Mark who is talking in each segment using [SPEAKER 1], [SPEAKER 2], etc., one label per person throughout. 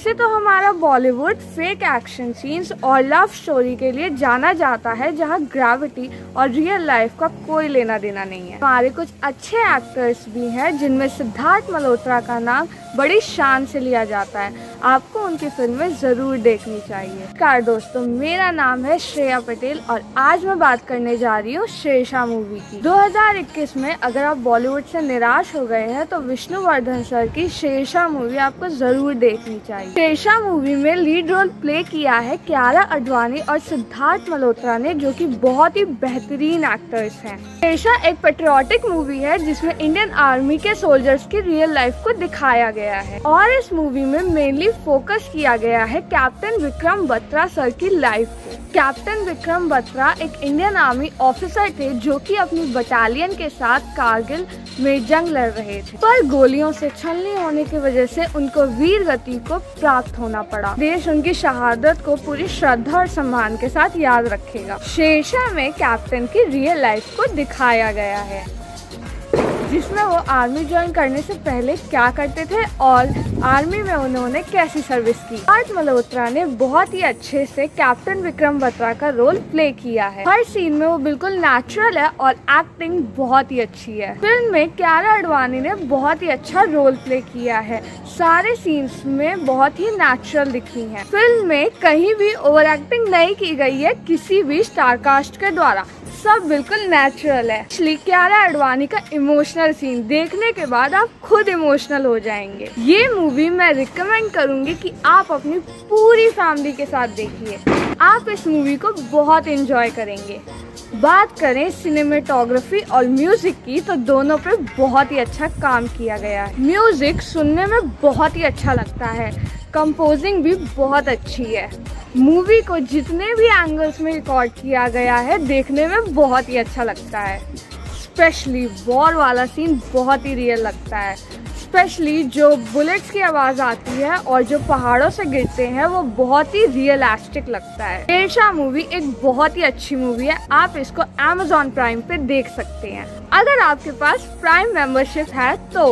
[SPEAKER 1] वैसे तो हमारा बॉलीवुड फेक एक्शन सीन्स और लव स्टोरी के लिए जाना जाता है, जहां ग्रेविटी और रियल लाइफ का कोई लेना देना नहीं है। हमारे कुछ अच्छे एक्टर्स भी हैं, जिनमें सिद्धार्थ मल्होत्रा का नाम बड़ी शान से लिया जाता है। आपको उनकी फिल्में जरूर देखनी चाहिए। नमस्कार दोस्तों, मेरा नाम है श्रेया पटेल और आज मैं बात करने जा रही हूँ शेरशाह मूवी की। 2021 में अगर आप बॉलीवुड से निराश हो गए हैं तो विष्णुवर्धन सर की शेरशाह मूवी आपको जरूर देखनी चाहिए। शेरशाह मूवी में लीड रोल प्ले किया है कियारा आडवाणी और सिद्धार्थ मल्होत्रा ने, जो कि बहुत ही बेहतरीन एक्टर्स हैं। शेरशाह एक पेट्रियोटिक मूवी है जिसमें इंडियन आर्मी के सोल्जर्स की रियल लाइफ को दिखाया गया है और इस मूवी में मेनली फोकस किया गया है कैप्टन विक्रम बत्रा सर की लाइफ को। कैप्टन विक्रम बत्रा एक इंडियन आर्मी ऑफिसर थे जो कि अपनी बटालियन के साथ कारगिल में जंग लड़ रहे थे, पर गोलियों से छलनी होने की वजह से उनको वीर गति को प्राप्त होना पड़ा। देश उनकी शहादत को पूरी श्रद्धा और सम्मान के साथ याद रखेगा। शेरशाह में कैप्टन की रियल लाइफ को दिखाया गया है, जिसमें वो आर्मी ज्वाइन करने से पहले क्या करते थे और आर्मी में उन्होंने कैसी सर्विस की। सिद्धार्थ मल्होत्रा ने बहुत ही अच्छे से कैप्टन विक्रम बत्रा का रोल प्ले किया है। हर सीन में वो बिल्कुल नेचुरल है और एक्टिंग बहुत ही अच्छी है। फिल्म में कियारा आडवाणी ने बहुत ही अच्छा रोल प्ले किया है। सारे सीन्स में बहुत ही नेचुरल दिखी है। फिल्म में कहीं भी ओवर एक्टिंग नहीं की गई है किसी भी स्टार कास्ट के द्वारा, सब बिल्कुल नेचुरल है। इसलिए कियारा आडवाणी का इमोशनल सीन देखने के बाद आप खुद इमोशनल हो जाएंगे। ये मूवी मैं रिकमेंड करूंगी कि आप अपनी पूरी फैमिली के साथ देखिए। आप इस मूवी को बहुत एंजॉय करेंगे। बात करें सिनेमेटोग्राफी और म्यूजिक की तो दोनों पे बहुत ही अच्छा काम किया गया है। म्यूजिक सुनने में बहुत ही अच्छा लगता है, कंपोजिंग भी बहुत अच्छी है। मूवी को जितने भी एंगल्स में रिकॉर्ड किया गया है देखने में बहुत ही अच्छा लगता है। स्पेशली वॉर वाला सीन बहुत ही रियल लगता है, स्पेशली जो बुलेट्स की आवाज़ आती है और जो पहाड़ों से गिरते हैं वो बहुत ही रियलिस्टिक लगता है। शेरशाह मूवी एक बहुत ही अच्छी मूवी है। आप इसको Amazon प्राइम पे देख सकते हैं अगर आपके पास प्राइम मेंबरशिप है तो।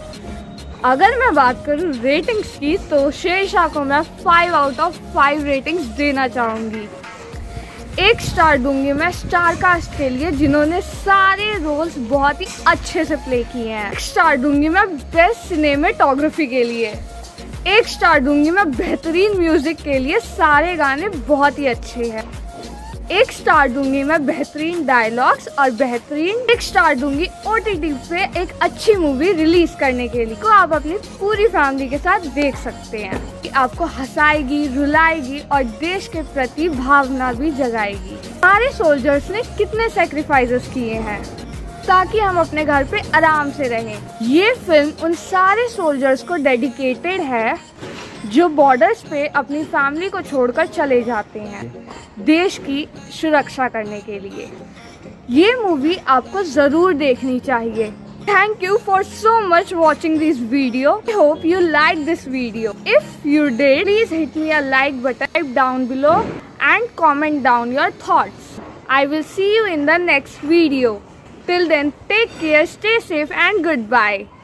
[SPEAKER 1] अगर मैं बात करूँ रेटिंग्स की तो शेरशाह को मैं 5 आउट ऑफ 5 रेटिंग्स देना चाहूँगी। 1 स्टार दूंगी मैं स्टार कास्ट के लिए, जिन्होंने सारे रोल्स बहुत ही अच्छे से प्ले किए हैं। 1 स्टार दूंगी मैं बेस्ट सिनेमेटोग्राफी के लिए। 1 स्टार दूंगी मैं बेहतरीन म्यूजिक के लिए, सारे गाने बहुत ही अच्छे हैं। 1 स्टार दूंगी मैं बेहतरीन डायलॉग्स और बेहतरीन। 1 स्टार दूंगी OTT पे एक अच्छी मूवी रिलीज करने के लिए, को आप अपनी पूरी फैमिली के साथ देख सकते हैं। आपको हंसाएगी, रुलाएगी और देश के प्रति भावना भी जगाएगी। हमारे सोल्जर्स ने कितने सैक्रिफाइसेस किए हैं ताकि हम अपने घर पे आराम से रहें। ये फिल्म उन सारे सोल्जर्स को डेडिकेटेड है जो बॉर्डर्स पे अपनी फैमिली को छोड़कर चले जाते हैं देश की सुरक्षा करने के लिए। ये मूवी आपको जरूर देखनी चाहिए। Thank you for so much watching this video. I hope you liked this video. If you did, please hit me a like button, type down below and comment down your thoughts. I will see you in the next video. Till then, take care, stay safe and goodbye.